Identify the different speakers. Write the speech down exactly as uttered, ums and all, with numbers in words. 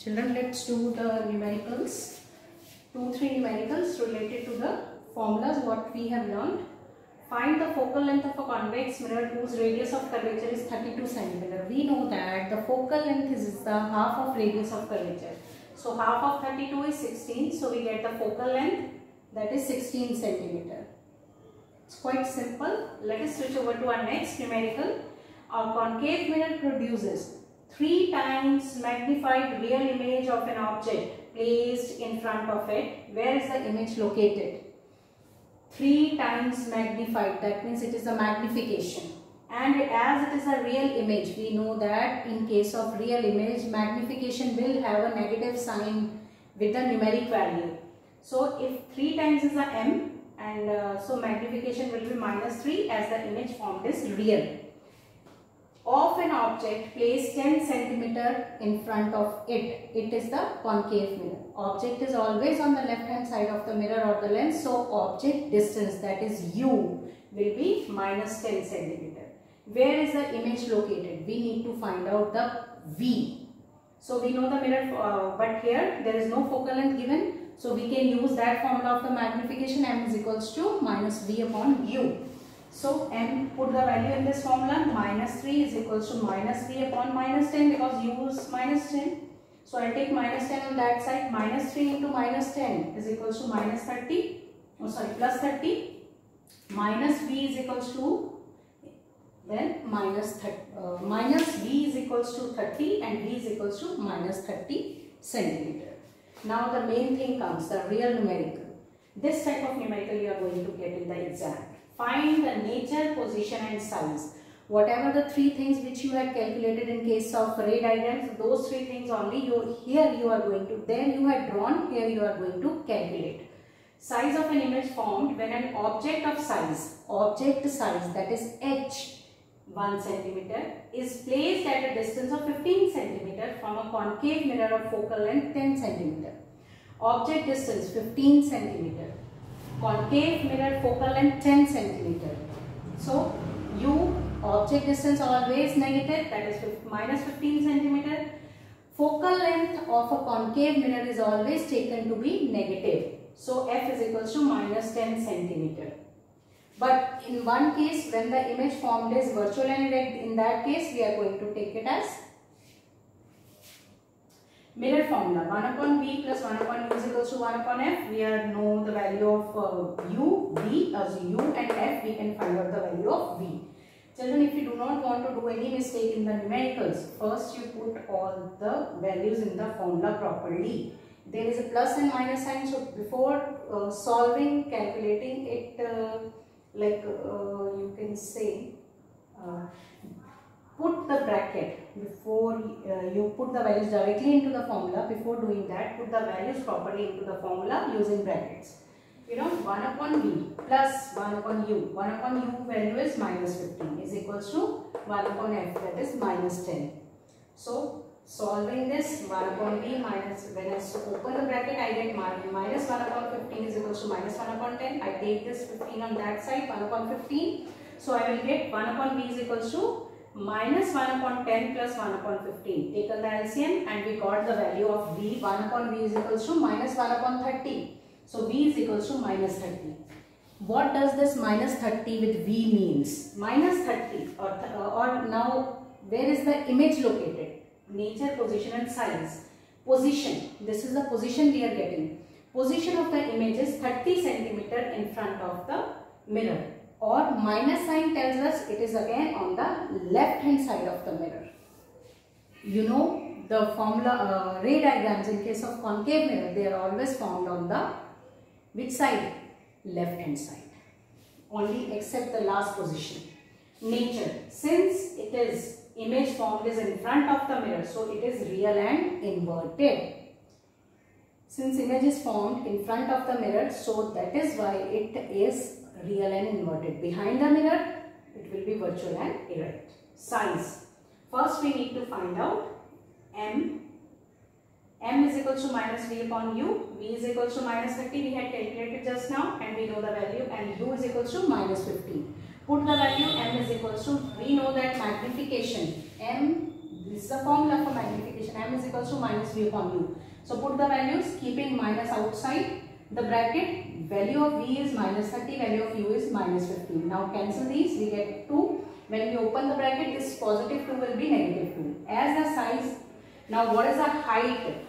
Speaker 1: Children, let's do the numericals. Two, three numericals related to the formulas what we have learned. Find the focal length of a convex mirror whose radius of curvature is thirty-two centimeter. We know that the focal length is the half of radius of curvature. So half of thirty-two is sixteen. So we get the focal length, that is sixteen centimeter. It's quite simple. Let us switch over to our next numerical. Our concave mirror produces three times magnified real image of an object placed in front of it. Where is the image located? Three times magnified, that means it is a magnification. And as it is a real image, we know that in case of real image, magnification will have a negative sign with the numeric value. So if three times is a m, and uh, so magnification will be minus three as the image formed is real. Of an object placed ten centimeter in front of it, it is the concave mirror. Object is always on the left hand side of the mirror or the lens, so object distance, that is u, will be minus ten centimeter. Where is the image located? We need to find out the v. So we know the mirror, uh, but here there is no focal length given, so we can use that formula of the magnification. M is equals to minus v upon u. So m, put the value in this formula, minus three is equals to minus three upon minus ten, because u is minus ten. So I will take minus ten on that side. Minus three into minus ten is equals to minus thirty. Oh sorry, plus thirty. Minus v is equals to, then minus thirty, uh, minus v is equals to thirty and v is equals to minus thirty centimeter. Now the main thing comes, the real numerical. This type of numerical you are going to get in the exam. Find the nature, position and size. Whatever the three things which you had calculated in case of ray diagrams, those three things only you here you are going to, then you had drawn, here you are going to calculate. Size of an image formed when an object of size, object size, that is h, one centimeter, is placed at a distance of fifteen centimeter from a concave mirror of focal length ten centimeter. Object distance fifteen centimeter. Concave mirror focal length ten centimeter. So u, object distance always negative, that is minus fifteen centimeter. Focal length of a concave mirror is always taken to be negative. So f is equals to minus ten centimeter. But in one case, when the image formed is virtual and erect, in that case we are going to take it as mirror formula. one upon v plus one upon u is equals to one upon f. We are know the value of uh, u, v as u and f, we can find out the value of v. Children, if you do not want to do any mistake in the numericals, first you put all the values in the formula properly. There is a plus and minus sign, so before uh, solving, calculating it, uh, like uh, you can say, uh, put the bracket before uh, you put the values directly into the formula. Before doing that, put the values properly into the formula using brackets. You know, one upon v plus one upon u. one upon u value is minus fifteen is equals to one upon f, that is minus ten. So solving this, one upon v minus, when I open the bracket I get minus one upon fifteen is equals to minus one upon ten. I take this fifteen on that side, one upon fifteen. So I will get one upon v is equals to minus one upon ten plus one upon fifteen. Taken the L C M and we got the value of v. one upon v is equals to minus one upon thirty. So v is equals to minus thirty. What does this minus thirty with v means? Minus thirty, or, th or now where is the image located? Nature, position and size. Position, this is the position we are getting. Position of the image is thirty centimeter in front of the mirror, or minus sign tells us it is again on the left hand side of the mirror. You know the formula, uh, ray diagrams in case of concave mirror, they are always formed on the which side? Left hand side. Only except the last position. Nature, since it is image formed is in front of the mirror, so it is real and inverted. Since image is formed in front of the mirror, so that is why it is real and inverted. Behind the mirror, it will be virtual and erect. Size. First we need to find out m. M is equal to minus v upon u. V is equal to minus thirty. We had calculated just now and we know the value, and u is equal to minus fifteen. Put the value, m is equal to, we know that magnification, m, this is the formula for magnification. M is equals to minus V upon U. So put the values, keeping minus outside the bracket. Value of V is minus thirty, value of U is minus fifteen. Now cancel these, we get two. When we open the bracket, this positive two will be negative two. As the size, now what is the height